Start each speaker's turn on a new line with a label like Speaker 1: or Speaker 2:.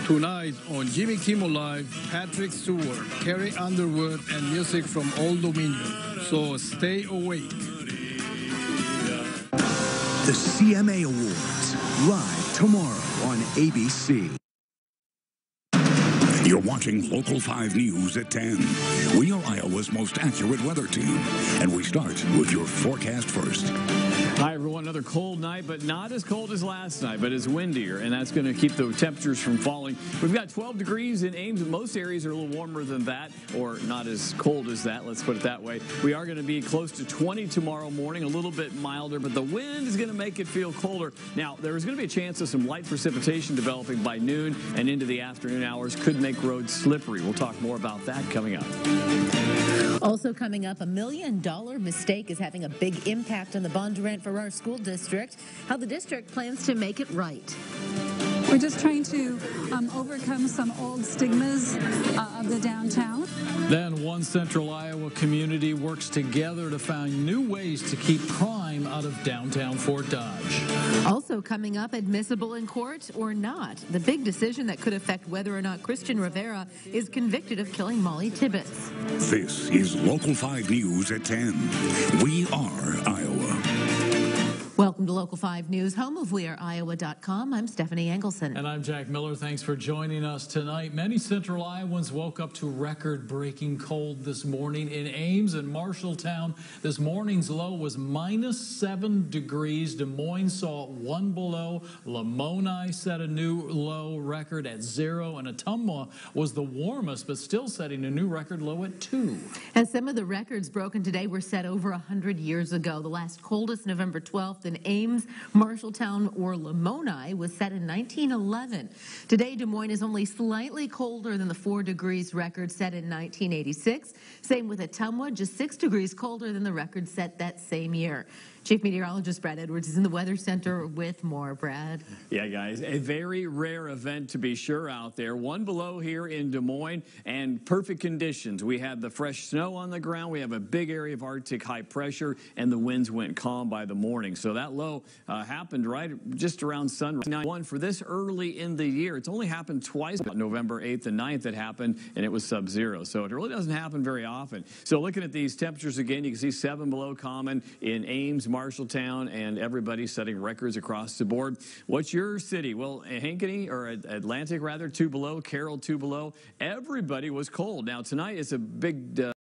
Speaker 1: Tonight on Jimmy Kimmel Live, Patrick Stewart, Carrie Underwood, and music from Old Dominion. So stay awake.
Speaker 2: The CMA Awards, live tomorrow on ABC.
Speaker 3: You're watching Local 5 News at 10. We are Iowa's most accurate weather team, and we start with your forecast first.
Speaker 4: Hi, everyone. Another cold night, but not as cold as last night, but it's windier, and that's going to keep the temperatures from falling. We've got 12 degrees in Ames, and most areas are a little warmer than that, or not as cold as that, let's put it that way. We are going to be close to 20 tomorrow morning, a little bit milder, but the wind is going to make it feel colder. Now, there's going to be a chance of some light precipitation developing by noon and into the afternoon hours. Could make roads slippery. We'll talk more about that coming up.
Speaker 5: Also coming up, $1 million mistake is having a big impact on the Bondurant Farrar School District. How the district plans to make it right.
Speaker 6: We're just trying to overcome some old stigmas of the downtown.
Speaker 7: Then one central Iowa community works together to find new ways to keep crime out of downtown Fort Dodge.
Speaker 5: Also coming up, admissible in court or not, the big decision that could affect whether or not Christian Rivera is convicted of killing Molly Tibbetts.
Speaker 3: This is Local 5 News at 10. We are Iowa.
Speaker 5: Welcome to Local 5 News, home of WeAreIowa.com. I'm Stephanie Engelson.
Speaker 7: And I'm Jack Miller. Thanks for joining us tonight. Many Central Iowans woke up to record-breaking cold this morning. In Ames and Marshalltown, this morning's low was -7 degrees. Des Moines saw 1 below. Lamoni set a new low record at 0. And Ottumwa was the warmest, but still setting a new record low at 2.
Speaker 5: And some of the records broken today were set over 100 years ago. The last coldest, November 12th, in Ames, Marshalltown, or Lamoni was set in 1911. Today, Des Moines is only slightly colder than the 4 degrees record set in 1986. Same with Ottumwa, just 6 degrees colder than the record set that same year. Chief Meteorologist Brad Edwards is in the Weather Center with more. Brad.
Speaker 4: Yeah, guys, a very rare event to be sure out there. 1 below here in Des Moines and perfect conditions. We had the fresh snow on the ground. We have a big area of Arctic high pressure, and the winds went calm by the morning. So that low happened right just around sunrise. One for this early in the year. It's only happened twice. November 8th and 9th it happened, and it was sub-zero. So it really doesn't happen very often. So looking at these temperatures again, you can see 7 below common in Ames, Marshalltown, and everybody setting records across the board. What's your city? Well, Ankeny, or Atlantic rather, 2 below. Carroll, 2 below. Everybody was cold. Now tonight it's a big